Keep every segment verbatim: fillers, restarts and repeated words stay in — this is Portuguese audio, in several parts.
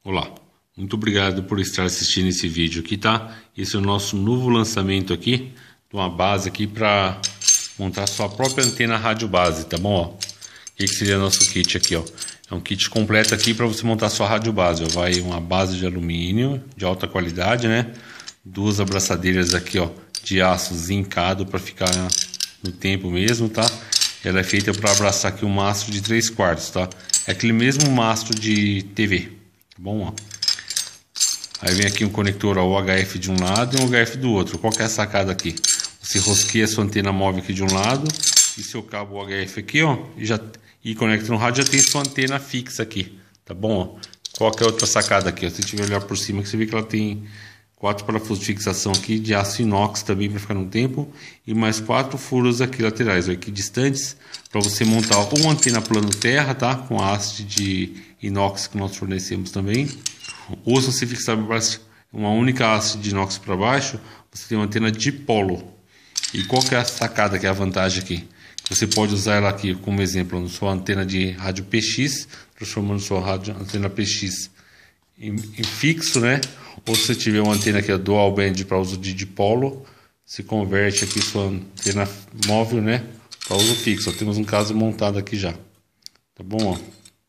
Olá, muito obrigado por estar assistindo esse vídeo aqui, tá? Esse é o nosso novo lançamento aqui, de uma base aqui para montar sua própria antena rádio base, tá bom? Ó, o que, que seria nosso kit aqui, ó? É um kit completo aqui para você montar sua rádio base, ó. Vai uma base de alumínio de alta qualidade, né? Duas abraçadeiras aqui, ó, de aço zincado para ficar no tempo mesmo, tá? Ela é feita para abraçar aqui um mastro de três quartos, tá? É aquele mesmo mastro de T V. Tá bom, ó. Aí vem aqui um conector, ó, U H F de um lado e um U H F do outro. Qual que é a sacada aqui? Você rosqueia sua antena móvel aqui de um lado e seu cabo U H F aqui, ó, e já e conecta no rádio, já tem sua antena fixa aqui, tá bom? Ó. Qual que é a outra sacada aqui? Ó, se você tiver olhar por cima, que você vê que ela tem quatro parafusos de fixação aqui de aço inox também para ficar no tempo e mais quatro furos aqui laterais, ó, aqui distantes, para você montar ó, uma antena plano terra, tá? Com a haste de inox que nós fornecemos também. Ou se você fixar uma única haste de inox para baixo, você tem uma antena dipolo. E qual que é a sacada, que é a vantagem aqui? Você pode usar ela aqui como exemplo na sua antena de rádio P X, transformando sua rádio, antena P X em, em fixo, né? Ou se você tiver uma antena que é dual band para uso de dipolo, se converte aqui sua antena móvel, né, para uso fixo. Temos um caso montado aqui já, tá bom? Ó.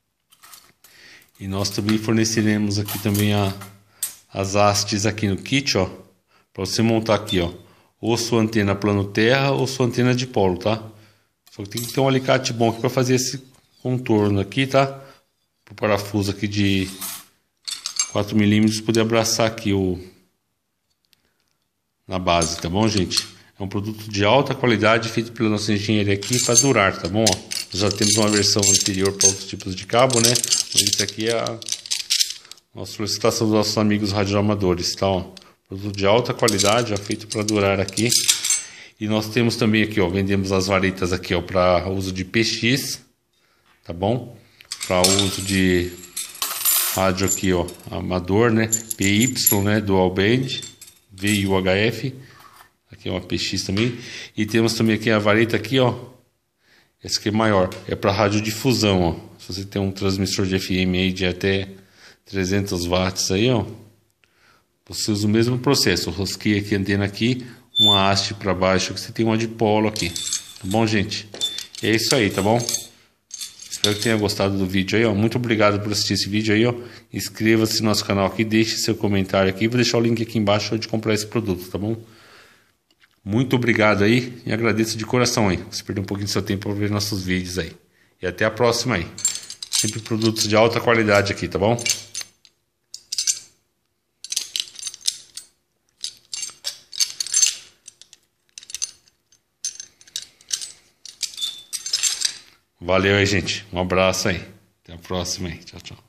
E nós também forneceremos aqui também a, as hastes aqui no kit, ó, para você montar aqui, ó, ou sua antena plano terra ou sua antena dipolo, tá? Só que tem que ter um alicate bom aqui para fazer esse contorno aqui, tá? O parafuso aqui de quatro milímetros poder abraçar aqui o na base, tá bom, gente? É um produto de alta qualidade feito pela nossa engenharia aqui para durar, tá bom? Ó, nós já temos uma versão anterior para outros tipos de cabo, né? Mas esse aqui é a nossa solicitação dos nossos amigos radioamadores, tá? Ó, produto de alta qualidade, ó, feito para durar aqui. E nós temos também aqui, ó, vendemos as varetas aqui, ó, para uso de P X, tá bom? Para uso de rádio aqui, ó, amador, né? P Y, né? Dual band, V e U H F. Aqui é uma P X também. E temos também aqui a vareta aqui, ó. Esse aqui é maior, é para radiodifusão, ó. Se você tem um transmissor de F M aí de até trezentos watts aí, ó, você usa o mesmo processo. Rosqueia aqui a antena aqui, uma haste para baixo, que você tem uma dipolo aqui. Tá bom, gente? É isso aí, tá bom? Espero que tenha gostado do vídeo aí, ó. Muito obrigado por assistir esse vídeo aí, ó. Inscreva-se no nosso canal aqui, deixe seu comentário aqui. Vou deixar o link aqui embaixo de comprar esse produto, tá bom? Muito obrigado aí e agradeço de coração aí. Você perdeu um pouquinho do seu tempo para ver nossos vídeos aí. E até a próxima aí. Sempre produtos de alta qualidade aqui, tá bom? Valeu aí, gente. Um abraço aí. Até a próxima aí. Tchau, tchau.